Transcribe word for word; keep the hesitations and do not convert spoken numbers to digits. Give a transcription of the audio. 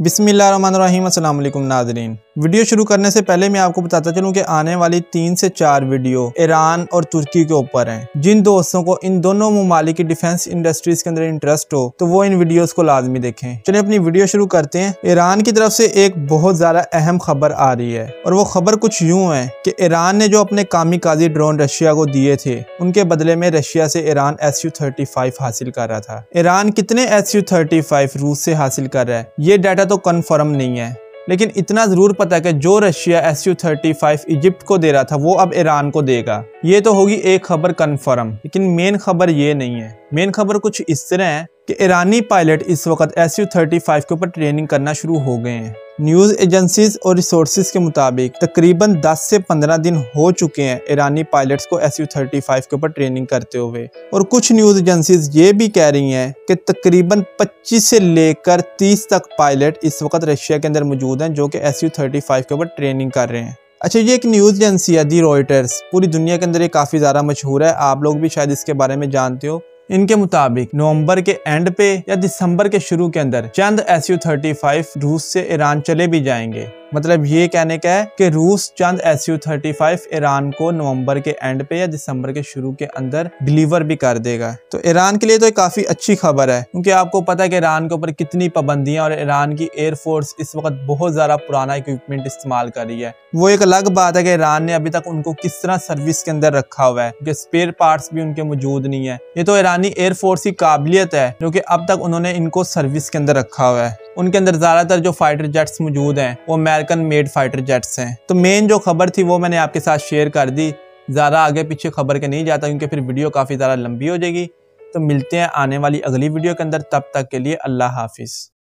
बिस्मिल्लाहिर्रहमानिर्रहीम। अस्सलाम वालेकुम नाज़रीन। वीडियो शुरू करने से पहले मैं आपको बताता चलूं कि आने वाली तीन से चार वीडियो ईरान और तुर्की के ऊपर हैं। जिन दोस्तों को इन दोनों ममालिक की डिफेंस इंडस्ट्रीज के अंदर इंटरेस्ट हो तो वो इन वीडियोस को लाजमी देखें। चलिए अपनी वीडियो शुरू करते हैं। ईरान की तरफ से एक बहुत ज़्यादा अहम खबर आ रही है और वो खबर कुछ यूँ है कि ईरान ने जो अपने कामिकाज़ी ड्रोन रशिया को दिए थे उनके बदले में रशिया से Iran S U thirty five हासिल कर रहा था। ईरान कितने एस यू थर्टी फाइव रूस से हासिल कर रहा है ये डाटा तो कन्फर्म नहीं है, लेकिन इतना जरूर पता है कि जो Russia S U thirty five Egypt को दे रहा था वो अब ईरान को देगा। ये तो होगी एक खबर कन्फर्म, लेकिन मेन खबर ये नहीं है। मेन खबर कुछ इस तरह है कि ईरानी पायलट इस वक्त एस यू थर्टी फाइव के ऊपर ट्रेनिंग करना शुरू हो गए हैं। न्यूज़ एजेंसीज और रिसोर्सेज के मुताबिक तकरीबन दस से पंद्रह दिन हो चुके हैं ईरानी पायलट्स को एस यू थर्टी फाइव के ऊपर ट्रेनिंग करते हुए, और कुछ न्यूज़ एजेंसीज ये भी कह रही हैं कि तकरीबन पच्चीस से लेकर तीस तक पायलट इस वक्त रशिया के अंदर मौजूद हैं जो कि एस यू थर्टी फाइव के ऊपर ट्रेनिंग कर रहे हैं। अच्छा, ये एक न्यूज़ एजेंसी है दी रॉयटर्स, पूरी दुनिया के अंदर ये काफ़ी ज़्यादा मशहूर है, आप लोग भी शायद इसके बारे में जानते हो। इनके मुताबिक नवंबर के एंड पे या दिसंबर के शुरू के अंदर चंद एस यू थर्टी फाइव रूस से ईरान चले भी जाएंगे। मतलब ये कहने का है कि रूस चंद S U thirty five Iran को नवंबर के एंड पे या दिसंबर के शुरू के अंदर डिलीवर भी कर देगा। तो ईरान के लिए तो काफ़ी अच्छी खबर है, क्योंकि आपको पता है कि ईरान के ऊपर कितनी पाबंदियां और ईरान की एयरफोर्स इस वक्त बहुत ज़्यादा पुराना इक्विपमेंट इस्तेमाल कर रही है। वो एक अलग बात है कि ईरान ने अभी तक उनको किस तरह सर्विस के अंदर रखा हुआ है, क्योंकि स्पेयर पार्ट्स भी उनके मौजूद नहीं है। ये तो ईरानी एयरफोर्स की काबिलियत है जो कि अब तक उन्होंने इनको सर्विस के अंदर रखा हुआ है। उनके अंदर ज़्यादातर जो फाइटर जेट्स मौजूद हैं वो अमेरिकन मेड फाइटर जेट्स हैं। तो मेन जो खबर थी वो मैंने आपके साथ शेयर कर दी। ज़्यादा आगे पीछे खबर के नहीं जाता क्योंकि फिर वीडियो काफ़ी ज़्यादा लंबी हो जाएगी। तो मिलते हैं आने वाली अगली वीडियो के अंदर, तब तक के लिए अल्लाह हाफिज़।